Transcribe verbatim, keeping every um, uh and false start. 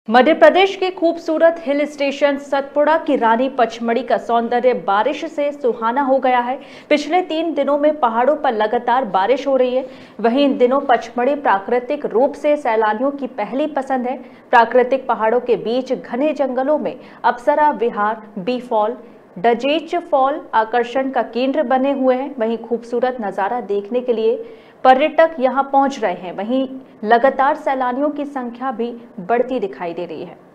मध्य प्रदेश के खूबसूरत hill station Satpura की रानी पचमढ़ी का सौंदर्य बारिश से सुहाना हो गया है। पिछले तीन दिनों में पहाड़ों पर लगातार बारिश हो रही है। वहीं इन दिनों पचमढ़ी प्राकृतिक रूप से सैलानियों की पहली पसंद है। प्राकृतिक पहाड़ों के बीच घने जंगलों में Apsara Vihar, Bee Fall, Duchess Fall आकर्षण का केंद्र बने हुए हैं। वहीं खूबसूरत नज़ारा देखने के लिए पर्यटक यहां पहुंच रहे हैं। वहीं लगातार सैलानियों की संख्या भी बढ़ती दिखाई दे रही है।